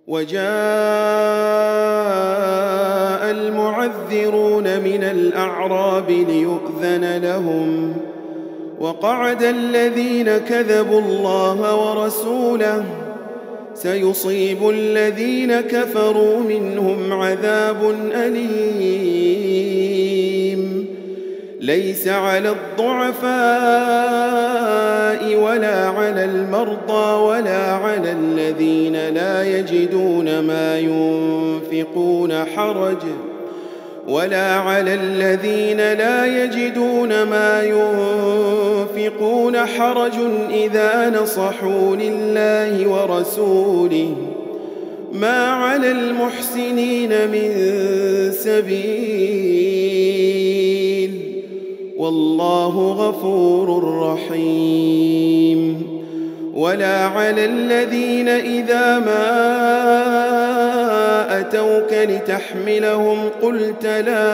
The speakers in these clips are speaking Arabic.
وجاء المعذرون من الأعراب ليؤذن لهم وقعد الذين كذبوا الله ورسوله سيصيب الذين كفروا منهم عذاب أليم ليس على الضعفاء ولا على المرضى ولا على الذين لا يجدون ما ينفقون حرج إذا نصحوا لله ورسوله ما على المحسنين من سبيل والله غفور رحيم ولا على الذين إذا ما أتوك لتحملهم قلت لا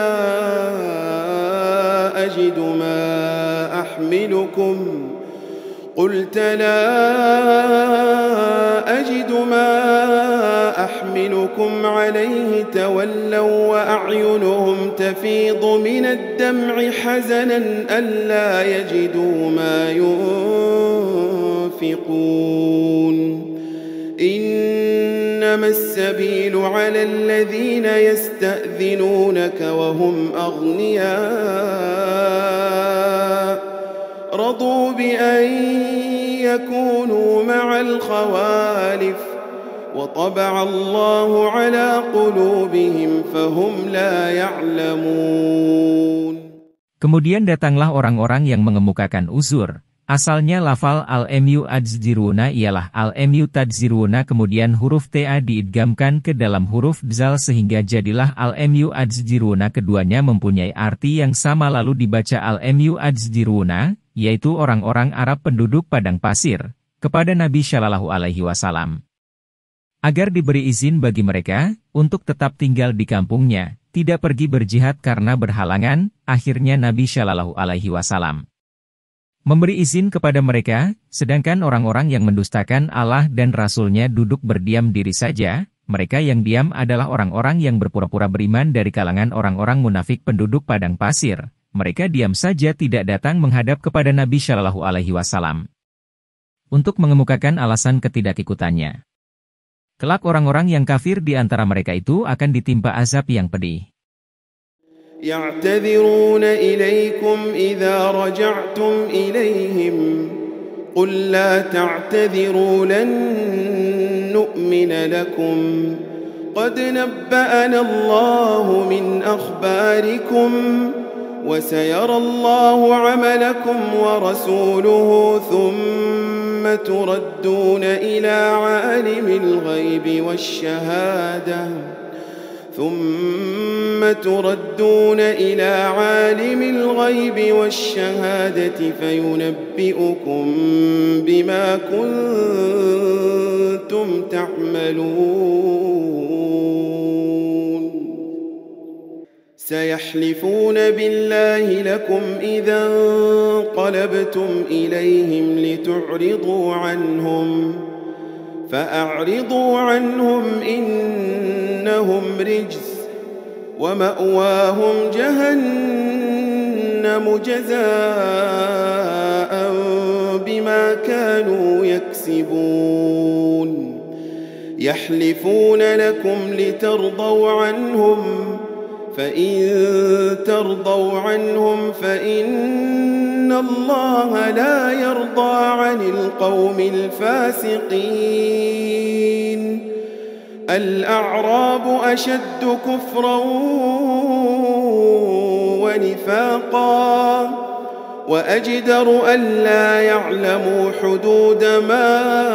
أجد ما أحملكم عليه تولوا وأعينهم تفيض من الدمع حزنا ألا يجدوا ما ينفقون إنما السبيل على الذين يستأذنونك وهم أغنياء رضوا بأن يكونوا مع الخوالف وطبع الله على قلوبهم فهم لا يعلمون. Kemudian datanglah orang-orang yang mengemukakan uzur. Asalnya lafal al-mu adziruna ialah al-mu tadziruna, kemudian huruf ta diidgamkan ke dalam huruf dzal sehingga jadilah al-mu adziruna. Keduanya mempunyai arti yang sama lalu dibaca al-mu adziruna, yaitu orang-orang Arab penduduk padang pasir, kepada Nabi Shallallahu Alaihi Wasallam. Agar diberi izin bagi mereka, untuk tetap tinggal di kampungnya, tidak pergi berjihad karena berhalangan, akhirnya Nabi Shallallahu Alaihi Wasallam memberi izin kepada mereka, sedangkan orang-orang yang mendustakan Allah dan Rasul-Nya duduk berdiam diri saja. Mereka yang diam adalah orang-orang yang berpura-pura beriman dari kalangan orang-orang munafik penduduk padang pasir. Mereka diam saja tidak datang menghadap kepada Nabi Shallallahu Alaihi Wasallam untuk mengemukakan alasan ketidakikutannya. Kelak orang-orang yang kafir di antara mereka itu akan ditimpa azab yang pedih. يعتذرون إليكم إذا رجعتم إليهم قل لا تعتذروا لن نؤمن لكم قد نبأنا الله من أخباركم وسيرى الله عملكم ورسوله ثم تردون إلى عالم الغيب والشهادة فينبئكم بما كنتم تعملون سيحلفون بالله لكم إذا انقلبتم إليهم لتعرضوا عنهم فأعرضوا عنهم إنهم رجس ومأواهم جهنم جزاء بما كانوا يكسبون يحلفون لكم لترضوا عنهم فإن ترضوا عنهم فإن الله لا يرضى عن القوم الفاسقين الأعراب أشد كفرا ونفاقا وأجدر ألا يعلموا حدود ما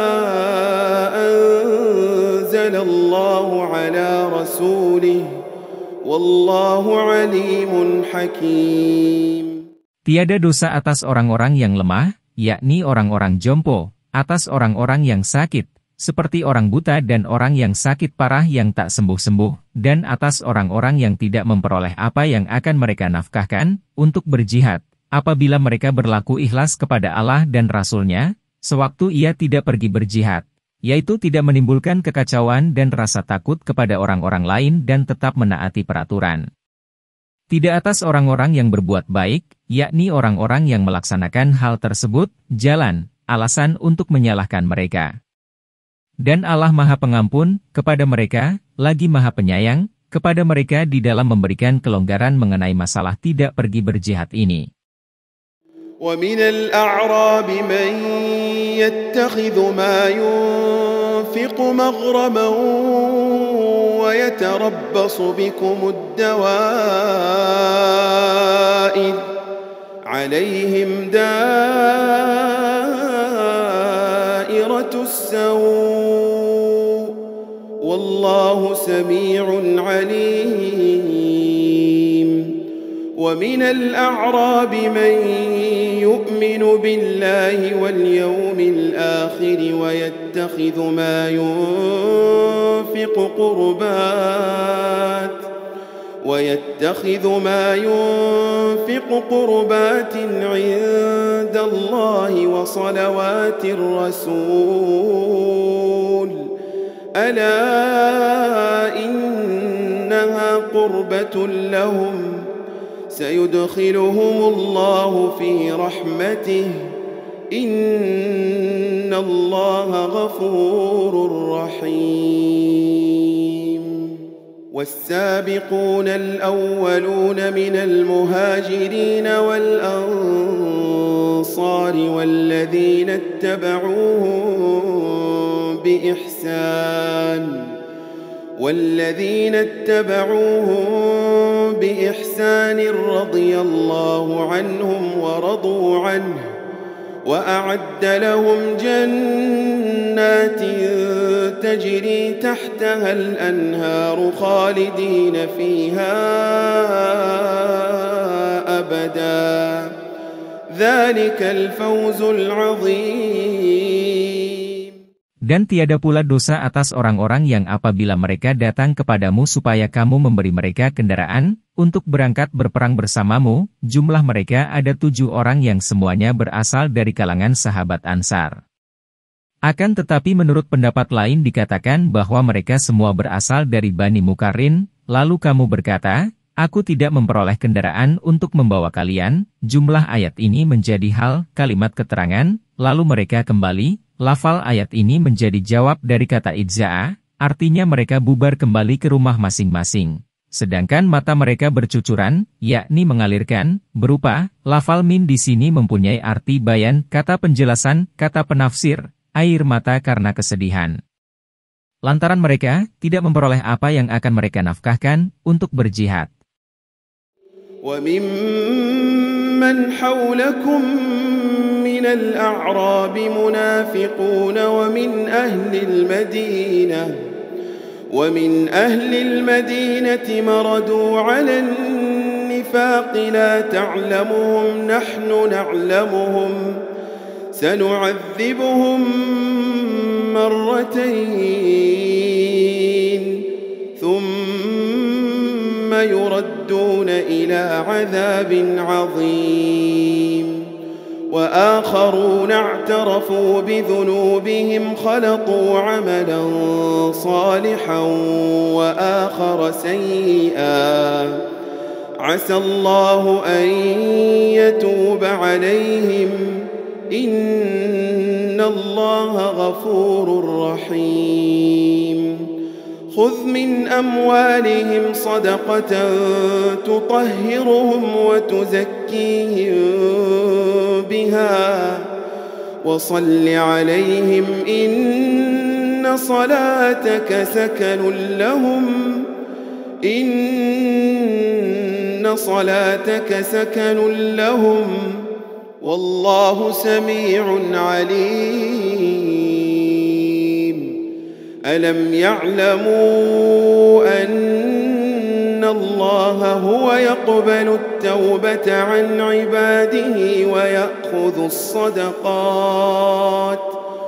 أنزل الله على رسوله والله عليم حكيم. Tiada dosa atas orang-orang yang lemah, yakni orang-orang jompo, atas orang-orang yang sakit, seperti orang buta dan orang yang sakit parah yang tak sembuh-sembuh, dan atas orang-orang yang tidak memperoleh apa yang akan mereka nafkahkan, untuk berjihad, apabila mereka berlaku ikhlas kepada Allah dan Rasul-Nya, sewaktu ia tidak pergi berjihad. yaitu tidak menimbulkan kekacauan dan rasa takut kepada orang-orang lain dan tetap menaati peraturan. Tidak atas orang-orang yang berbuat baik, yakni orang-orang yang melaksanakan hal tersebut, jalan, alasan untuk menyalahkan mereka. Dan Allah Maha Pengampun kepada mereka, lagi Maha Penyayang kepada mereka di dalam memberikan kelonggaran mengenai masalah tidak pergi berjihad ini. وَمِنَ الْأَعْرَابِ مَنْ يَتَّخِذُ مَا يُنْفِقُ مَغْرَمًا وَيَتَرَبَّصُ بِكُمُ الدَّوَائِرَ عَلَيْهِمْ دَائِرَةُ السَّوْءِ وَاللَّهُ سَمِيعٌ عَلِيمٌ وَمِنَ الْأَعْرَابِ مَنْ يُؤْمِنُ بِاللَّهِ وَالْيَوْمِ الْآخِرِ ويتخذ ما ينفق قربات عند الله وصلوات الرسول ألا إنها قربة لهم سيدخلهم الله في رحمته إن الله غفور رحيم والسابقون الأولون من المهاجرين والأنصار والذين اتبعوهم بإحسان رضي الله عنهم ورضوا عنه وأعد لهم جنات تجري تحتها الأنهار خالدين فيها أبدا ذلك الفوز العظيم. Dan tiada pula dosa atas orang-orang yang apabila mereka datang kepadamu supaya kamu memberi mereka kendaraan, untuk berangkat berperang bersamamu, jumlah mereka ada 7 orang yang semuanya berasal dari kalangan sahabat Ansar. Akan tetapi menurut pendapat lain dikatakan bahwa mereka semua berasal dari Bani Mukarrin, lalu kamu berkata, aku tidak memperoleh kendaraan untuk membawa kalian, jumlah ayat ini menjadi hal, kalimat keterangan, lalu mereka kembali. Lafal ayat ini menjadi jawab dari kata idza'a, artinya mereka bubar kembali ke rumah masing-masing. Sedangkan mata mereka bercucuran, yakni mengalirkan, berupa, lafal min di sini mempunyai arti bayan, kata penjelasan, kata penafsir, air mata karena kesedihan. Lantaran mereka tidak memperoleh apa yang akan mereka nafkahkan untuk berjihad. وَمِمَّنْ حَوْلَكُمْ مِنَ الْأَعْرَابِ مُنَافِقُونَ وَمِنْ أَهْلِ الْمَدِينَةِ مَرَدُوا عَلَى النِّفَاقِ لَا تَعْلَمُهُمْ نَحْنُ نَعْلَمُهُمْ سَنُعَذِّبُهُمْ مرتين ثم يردون إلى عذاب عظيم وآخرون اعترفوا بذنوبهم خلطوا عملا صالحا وآخر سيئا عسى الله أن يتوب عليهم إن الله غفور رحيم خذ من أموالهم صدقة تطهرهم وتزكيهم بها وصل عليهم إن صلاتك سكن لهم والله سميع عليم ألم يعلموا أن الله هو يقبل التوبة عن عباده ويأخذ الصدقات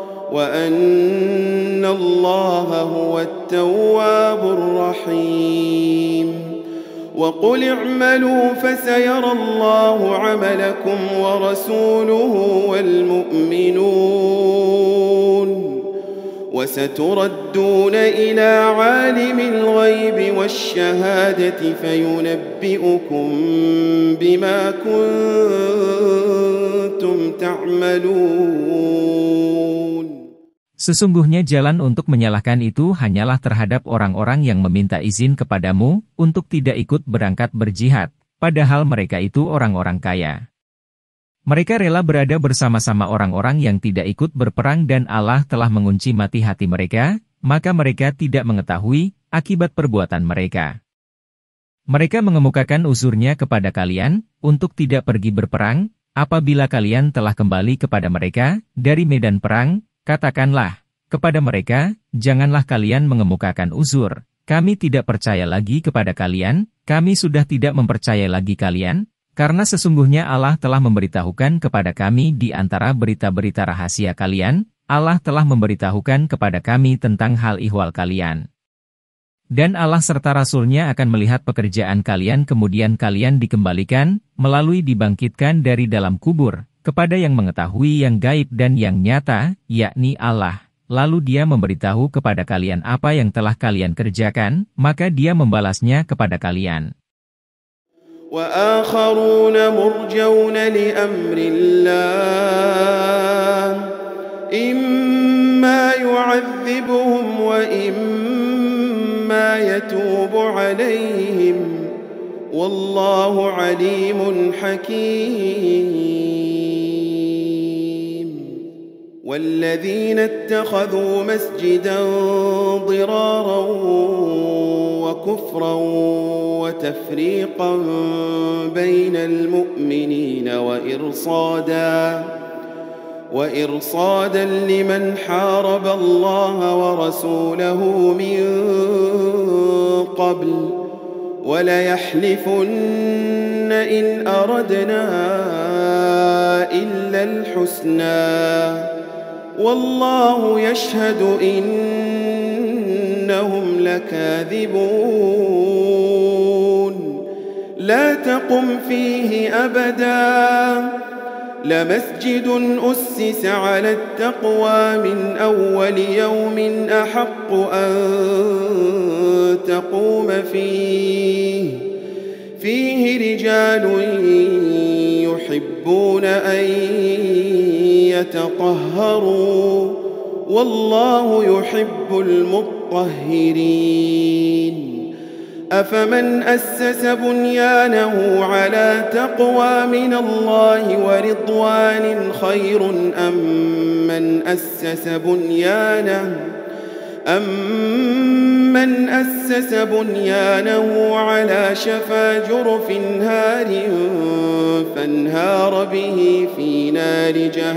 وأن الله هو التواب الرحيم وقل اعملوا فسيرى الله عملكم ورسوله والمؤمنون وستردون إلى عالم الغيب والشهادة فينبئكم بما كنتم تعملون. Sesungguhnya jalan untuk menyalahkan itu hanyalah terhadap orang-orang yang meminta izin kepadamu untuk tidak ikut berangkat berjihad, padahal mereka itu orang-orang kaya. Mereka rela berada bersama-sama orang-orang yang tidak ikut berperang dan Allah telah mengunci mati hati mereka, maka mereka tidak mengetahui akibat perbuatan mereka. Mereka mengemukakan uzurnya kepada kalian untuk tidak pergi berperang. Apabila kalian telah kembali kepada mereka dari medan perang, katakanlah kepada mereka, janganlah kalian mengemukakan uzur. Kami tidak percaya lagi kepada kalian, kami sudah tidak mempercayai lagi kalian, karena sesungguhnya Allah telah memberitahukan kepada kami di antara berita-berita rahasia kalian, Allah telah memberitahukan kepada kami tentang hal ihwal kalian. Dan Allah serta Rasul-Nya akan melihat pekerjaan kalian kemudian kalian dikembalikan, melalui dibangkitkan dari dalam kubur, kepada yang mengetahui yang gaib dan yang nyata, yakni Allah. Lalu Dia memberitahu kepada kalian apa yang telah kalian kerjakan, maka Dia membalasnya kepada kalian. وآخرون مرجون لأمر الله إما يعذبهم وإما يتوب عليهم والله عليم حكيم. والذين اتخذوا مسجدا ضرارا وكفرا وتفريقا بين المؤمنين وإرصادا لمن حارب الله ورسوله من قبل وليحلفن إن أردنا إلا الحسنى والله يشهد إنهم لكاذبون. لا تقم فيه أبدا لمسجد أسس على التقوى من أول يوم أحق أن تقوم فيه رجال يحبون أن يتطهروا والله يحب المطهرين. أفمن أسس بنيانه على تقوى من الله ورضوان خير أم من أسس بنيانه على شفا جرف هار فانهار به في نار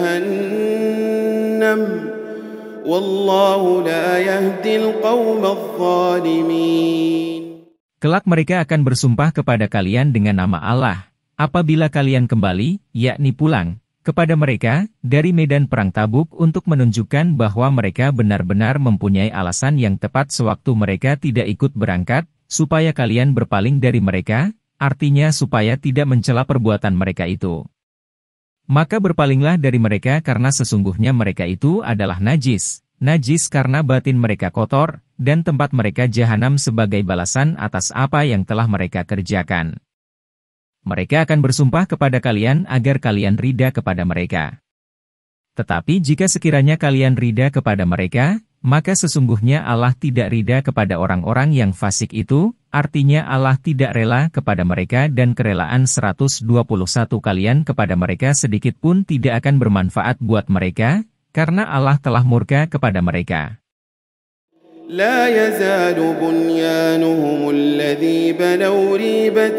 جهنم والله لا يهدي القوم الظالمين. Kelak mereka akan bersumpah kepada kalian dengan nama Allah, apabila kalian kembali, yakni pulang, kepada mereka, dari medan perang Tabuk untuk menunjukkan bahwa mereka benar-benar mempunyai alasan yang tepat sewaktu mereka tidak ikut berangkat, supaya kalian berpaling dari mereka, artinya supaya tidak mencela perbuatan mereka itu. Maka berpalinglah dari mereka karena sesungguhnya mereka itu adalah najis karena batin mereka kotor, dan tempat mereka jahanam sebagai balasan atas apa yang telah mereka kerjakan. Mereka akan bersumpah kepada kalian agar kalian rida kepada mereka. Tetapi jika sekiranya kalian rida kepada mereka, maka sesungguhnya Allah tidak rida kepada orang-orang yang fasik itu, artinya Allah tidak rela kepada mereka dan kerelaan 121 kalian kepada mereka sedikit pun tidak akan bermanfaat buat mereka, karena Allah telah murka kepada mereka. لا يزال بنيانهم الذي بنوا ريبة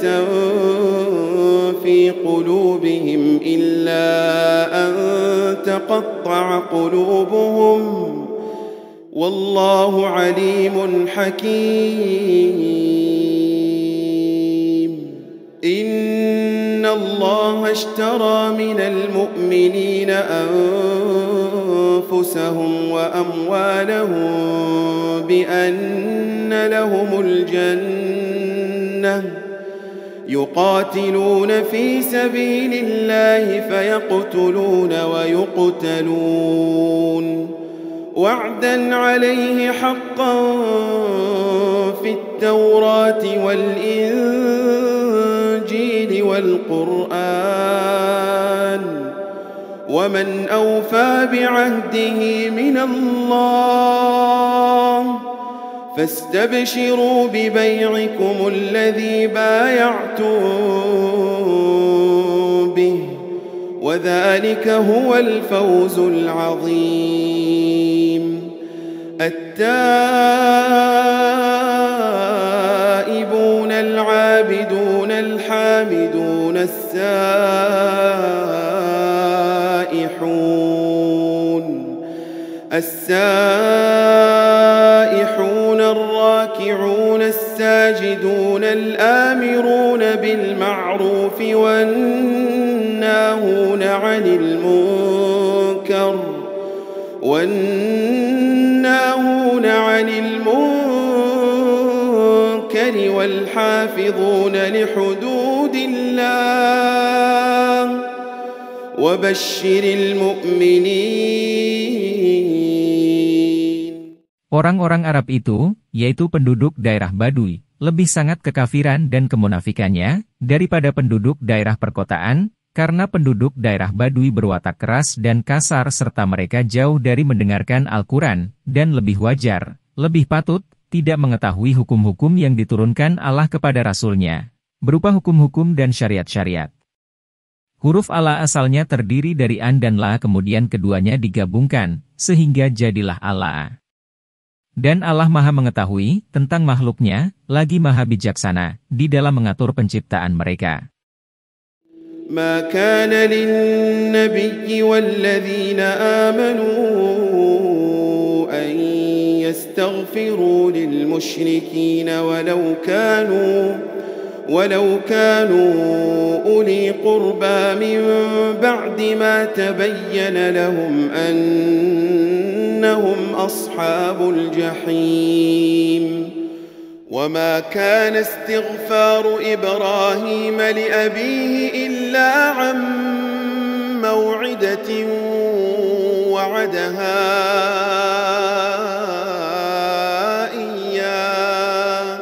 في قلوبهم إلا أن تقطع قلوبهم والله عليم حكيم. إن الله اشترى من المؤمنين أنفسهم وأموالهم بأن لهم الجنة يقاتلون في سبيل الله فيقتلون ويقتلون وعدا عليه حقا في التوراة والإنجيل والقرآن ومن أوفى بعهده من الله فاستبشروا ببيعكم الذي بايعتم به وذلك هو الفوز العظيم. التائبون العابدون الحامدون السائحون الراكعون الساجدون الآمرون بالمعروف والناهون عن المنكر والحافظون لحدود الله وبشر المؤمنين. Orang-orang Arab itu, yaitu penduduk daerah Baduy, lebih sangat kekafiran dan kemunafikannya daripada penduduk daerah perkotaan, karena penduduk daerah Baduy berwatak keras dan kasar serta mereka jauh dari mendengarkan Al-Quran, dan lebih wajar, lebih patut, tidak mengetahui hukum-hukum yang diturunkan Allah kepada Rasul-Nya, berupa hukum-hukum dan syariat-syariat. Huruf Allah asalnya terdiri dari an dan la, kemudian keduanya digabungkan, sehingga jadilah Allah. Dan Allah Maha mengetahui tentang makhluknya, lagi Maha bijaksana di dalam mengatur penciptaan mereka. ما كان للنبي والذين آمنوا أن يستغفروا للمشركين ولو كانوا أولي قربى من بعد ما تبين لهم أنهم أصحاب الجحيم. وما كان استغفار إبراهيم لأبيه إلا عن موعدة وعدها إياه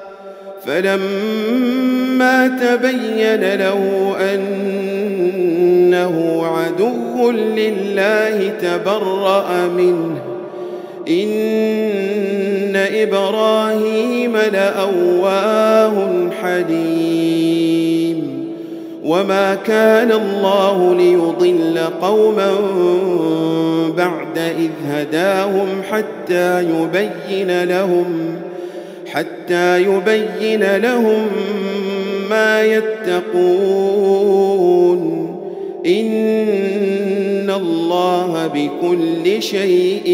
فلما تبين له أنه عدو لله تبرأ منه إن إبراهيم لأواه حليم. وما كان الله ليضل قوما بعد إذ هداهم حتى يبين لهم ما يتقون إن الله بكل شيء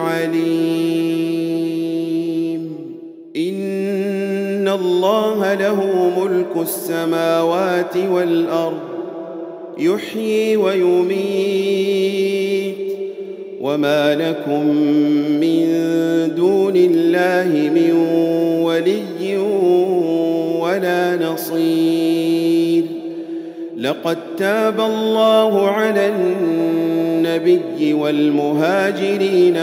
عليم. إن الله له ملك السماوات والأرض يحيي ويميت وما لكم من دون الله من ولي ولا نصير. لقد تاب الله على النبي والمهاجرين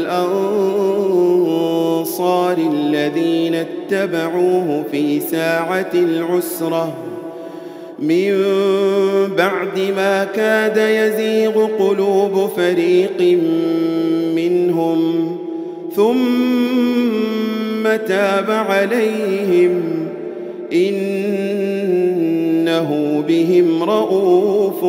والأنصار الذين اتبعوه في ساعة العسرة من بعد ما كاد يزيغ قلوب فريق منهم ثم تاب عليهم إنه بهم رؤوف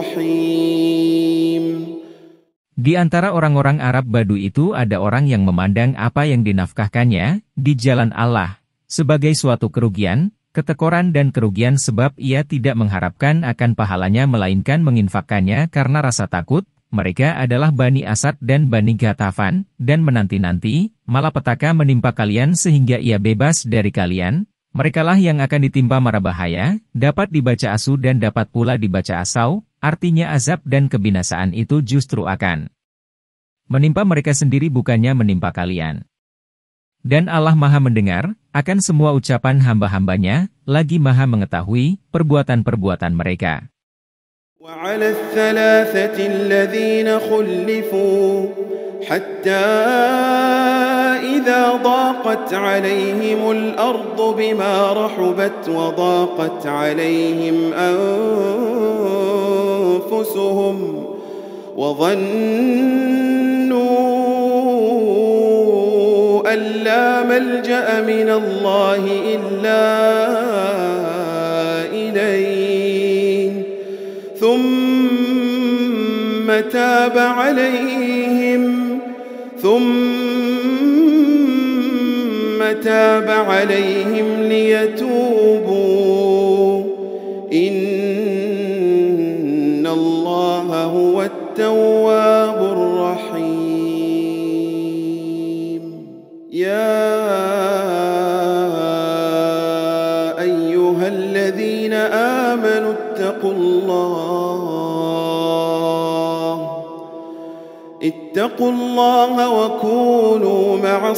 رحيم. Di antara orang-orang Arab Baduy itu ada orang yang memandang apa yang dinafkahkannya di jalan Allah sebagai suatu kerugian, ketekoran dan kerugian sebab ia tidak mengharapkan akan pahalanya melainkan menginfakkannya karena rasa takut. Mereka adalah Bani Asad dan Bani Ghatafan, dan menanti-nanti malapetaka menimpa kalian sehingga ia bebas dari kalian. Merekalah yang akan ditimpa mara bahaya, dapat dibaca asu dan dapat pula dibaca asau, artinya azab dan kebinasaan itu justru akan menimpa mereka sendiri bukannya menimpa kalian. Dan Allah Maha mendengar akan semua ucapan hamba-hambanya, lagi Maha mengetahui perbuatan-perbuatan mereka. وعلى الثلاثة الذين خلفوا حتى إذا ضاقت عليهم الأرض بما رحبت وضاقت عليهم أنفسهم وظنوا أن لا ملجأ من الله إلا إليه ثم تاب عليهم ليتوبوا إن الله هو التواب الرحيم يا أيها الذين آمنوا اتقوا الله وكونوا مع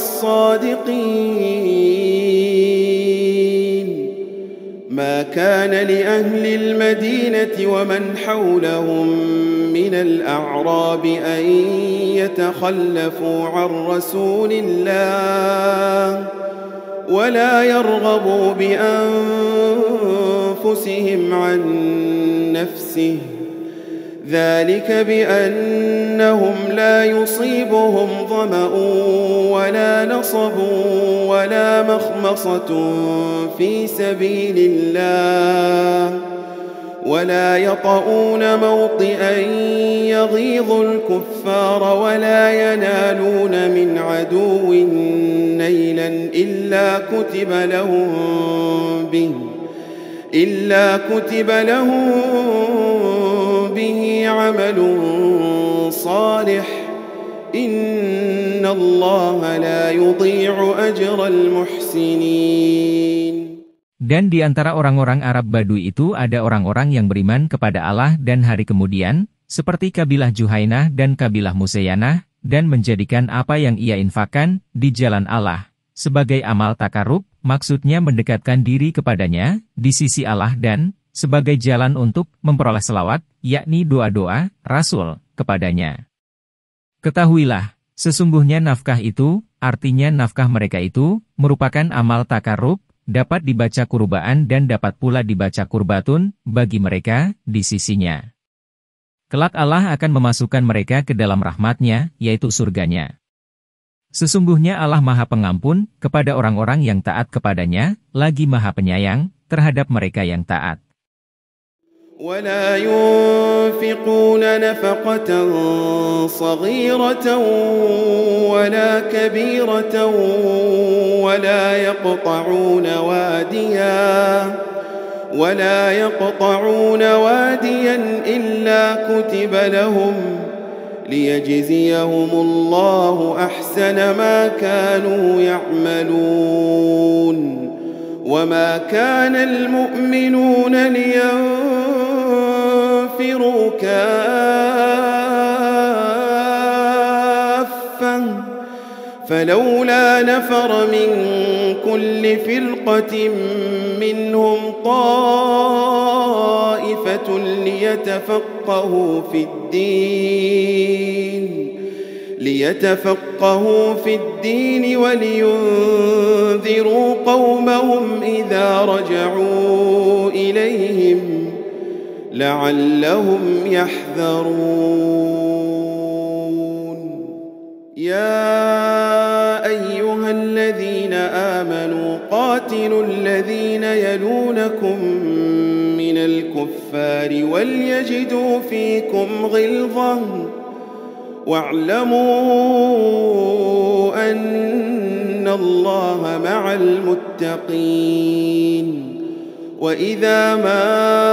الصادقين ما كان لأهل المدينة ومن حولهم من الأعراب أن يتخلفوا عن رسول الله ولا يرغبوا بأنفسهم عن نفسه ذلك بأنهم لا يصيبهم ظمأ ولا نصب ولا مخمصة في سبيل الله ولا يطؤون موطئا يغيظ الكفار ولا ينالون من عدو نيلا إلا كتب لهم به عمل صالح إن الله لا يضيع أجر المحسنين. Dan di antara orang-orang Arab Badui itu ada orang-orang yang beriman kepada Allah dan hari kemudian, seperti kabilah Juhainah dan kabilah Musayanah, dan menjadikan apa yang ia infakkan di jalan Allah sebagai amal takarrub, maksudnya mendekatkan diri kepadanya di sisi Allah dan sebagai jalan untuk memperoleh selawat, yakni doa-doa Rasul kepadanya. Ketahuilah, sesungguhnya nafkah itu, artinya nafkah mereka itu, merupakan amal takarrub, dapat dibaca kurbaan dan dapat pula dibaca kurbatun bagi mereka di sisinya. Kelak Allah akan memasukkan mereka ke dalam rahmat-Nya, yaitu surganya. Sesungguhnya Allah Maha Pengampun kepada orang-orang yang taat kepadanya, lagi Maha Penyayang terhadap mereka yang taat. ولا ينفقون نفقة صغيرة ولا كبيرة ولا يقطعون واديا إلا كتب لهم ليجزيهم الله أحسن ما كانوا يعملون وما كان المؤمنون لينفروا كافة فلولا نفر من كل فرقة منهم طائفة ليتفقهوا في الدين ولينذروا قومهم إذا رجعوا إليهم لعلهم يحذرون يا أيها الذين آمنوا قاتلوا الذين يلونكم من الكفار وليجدوا فيكم غلظة واعلموا أن الله مع المتقين وإذا ما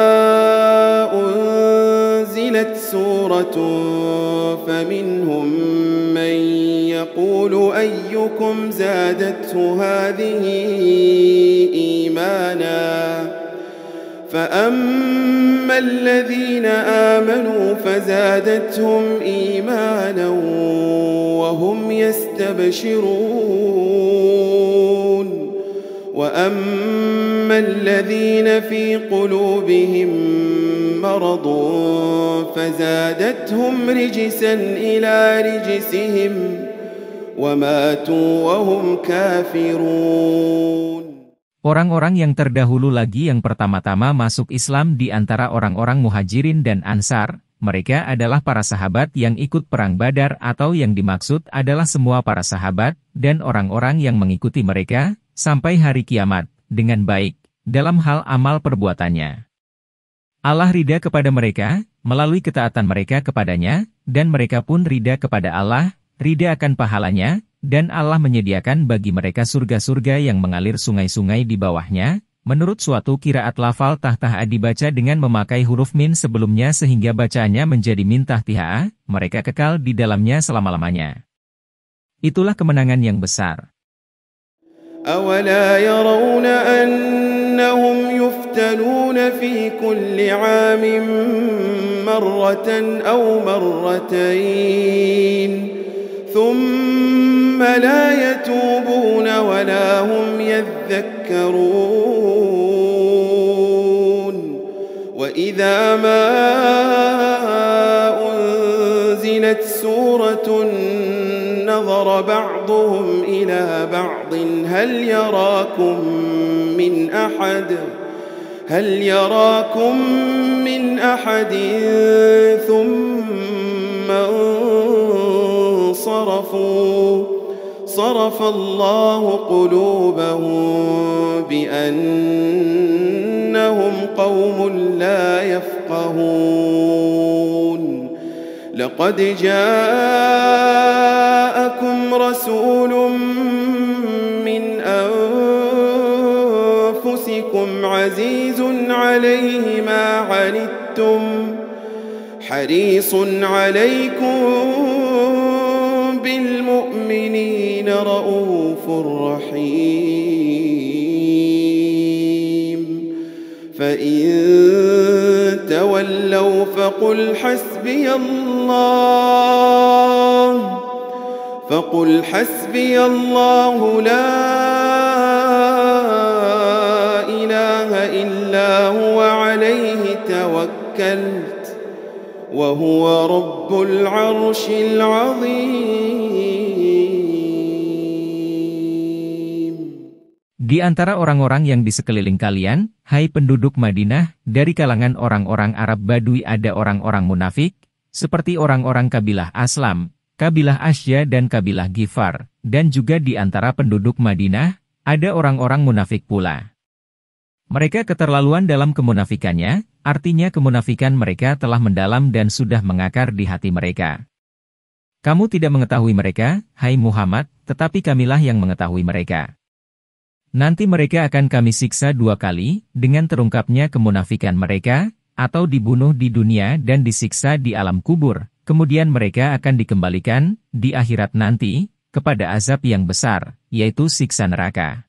أنزلت سورة فمنهم من يقول أيكم زادته هذه إيمانا فأما الذين آمنوا فزادتهم إيمانا وهم يستبشرون وأما الذين في قلوبهم مرض فزادتهم رجسا إلى رجسهم وماتوا وهم كافرون. Orang-orang yang terdahulu lagi yang pertama-tama masuk Islam di antara orang-orang Muhajirin dan Ansar, mereka adalah para sahabat yang ikut perang Badar atau yang dimaksud adalah semua para sahabat dan orang-orang yang mengikuti mereka sampai hari kiamat dengan baik dalam hal amal perbuatannya. Allah ridha kepada mereka melalui ketaatan mereka kepadanya dan mereka pun ridha kepada Allah, ridha akan pahalanya, dan Allah menyediakan bagi mereka surga-surga yang mengalir sungai-sungai di bawahnya. Menurut suatu qiraat lafal tahtah dibaca dengan memakai huruf min sebelumnya sehingga bacaannya menjadi min tahtiha, mereka kekal di dalamnya selama-lamanya. Itulah kemenangan yang besar. أَوَلَا يَرَوْنَ أَنَّهُمْ يُفْتَنُونَ فِي كُلِّ عَامٍ مَرَّةً أَوْ مَرَّتَيْنِ ثُمَّ لَا يَتُوبُونَ وَلَا هُمْ يَذَّكَّرُونَ وَإِذَا مَا أُنْزِلَتْ سُورَةٌ نظر بعضهم إلى بعض هل يراكم من أحد ثم انصرفوا صرف الله قلوبهم بأنهم قوم لا يفقهون. لقد جاءكم رسول من أنفسكم عزيز عليه ما عنتم حريص عليكم بالمؤمنين رؤوف رحيم. فإن تولوا فقل حسبي الله لا إله إلا هو عليه توكلت وهو رب العرش العظيم. Di antara orang-orang yang di sekeliling kalian, hai penduduk Madinah, dari kalangan orang-orang Arab Badui ada orang-orang munafik, seperti orang-orang kabilah Aslam, kabilah Asya dan kabilah Gifar, dan juga di antara penduduk Madinah, ada orang-orang munafik pula. Mereka keterlaluan dalam kemunafikannya, artinya kemunafikan mereka telah mendalam dan sudah mengakar di hati mereka. Kamu tidak mengetahui mereka, hai Muhammad, tetapi kamilah yang mengetahui mereka. Nanti mereka akan kami siksa 2 kali, dengan terungkapnya kemunafikan mereka, atau dibunuh di dunia dan disiksa di alam kubur, kemudian mereka akan dikembalikan, di akhirat nanti, kepada azab yang besar, yaitu siksa neraka.